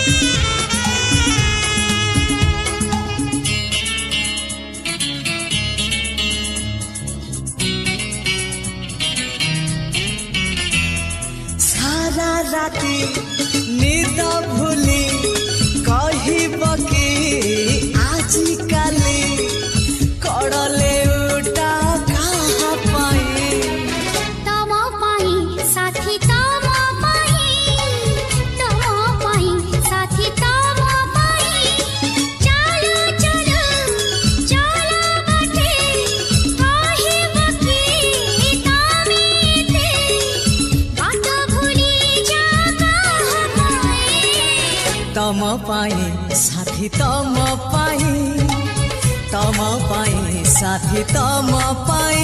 सारा राती निद भूली कहब कि आजी काली कड़ले उठा कहा पाई तम पाई साथी तम पाई साथी तम पाई चलो चलो चलो बटे कहब कि तमेते बात भूली जा कहा पाई तम पाई साथी तम पाई साथी तम पाई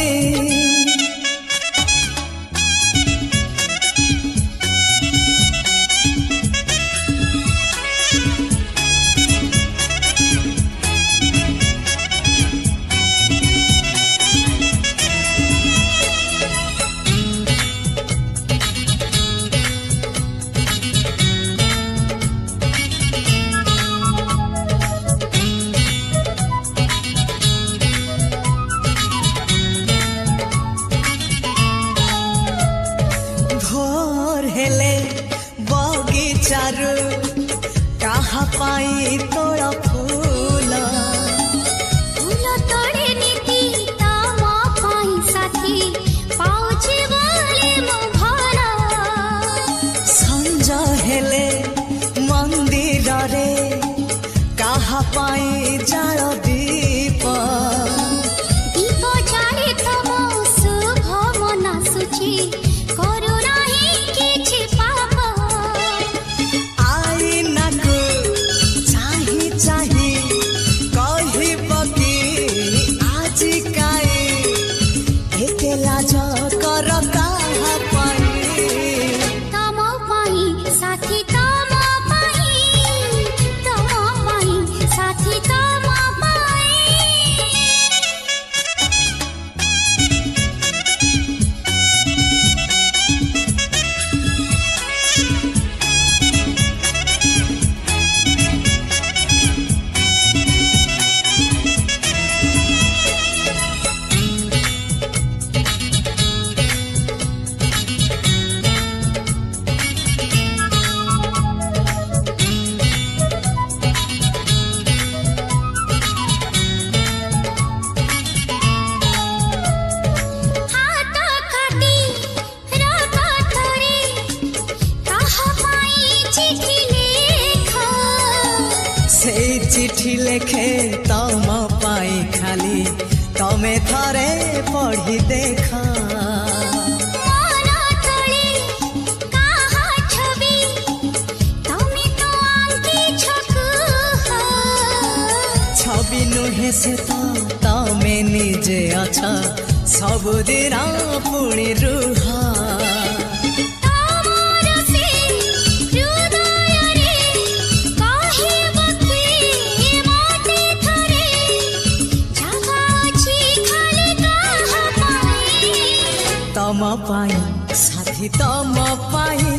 भोर हेले बगीचारू कहा पाई तोड़ फूल फूल तोड़े नीति तम पाई साथी पाउछि बोले मो भला संज हेले मंदिर रे कहा पाई जाल दीप दीप जाले तम शुभ मना सुची करू नाही किछि पाप आई नाकु चाही चाही कहब कि आजी काई एते लाज कर कहा पाई तम पाई साथी तम पाई साथी तम पाई हाथ खाटी रागा थोरी कहा पाई चिट्ठी लेखा से चिट्ठी लेखे तम पाई खाली तमे थरे पढ़ी देखा मन तोळे कहा छवि तमे तो आंकी छकु छवि नुहे से तो तमे निजे अछ सबुदिन पुणी रुह तमर से हृदय रे कहब कि मते थरे जगा अछि खाली कहा पाई तम पाई साथी तम पाई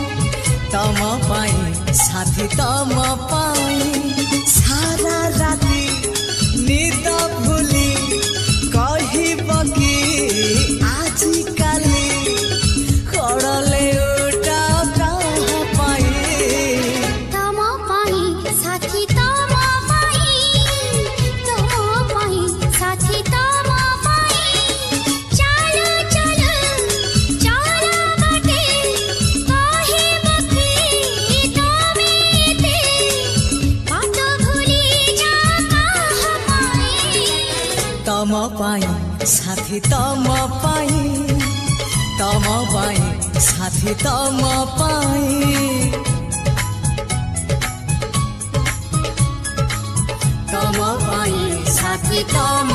साथी तम पाई सारा राती निद भूली कहब कि आजी काली कड़ले उठा कहा पाई तम पाई साथी तम पाई साथी तम पाई चलो चलो चलो बटे कहब कि तमेते बात भूली जा कहा पाई तम पाई साथी तम पाई साथी तम पाई तम पाई साथी तम